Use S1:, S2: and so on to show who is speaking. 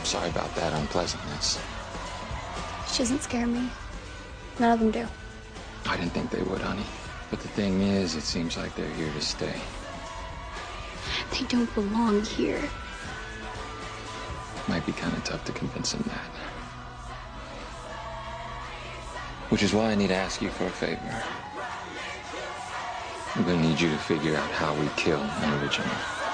S1: sorry about that unpleasantness.
S2: She doesn't scare me. None of them do.
S1: I didn't think they would, honey. But the thing is, it seems like they're here to stay.
S2: They don't belong here.
S1: Might be kind of tough to convince them that. Which is why I need to ask you for a favor. I'm gonna need you to figure out how we kill an original.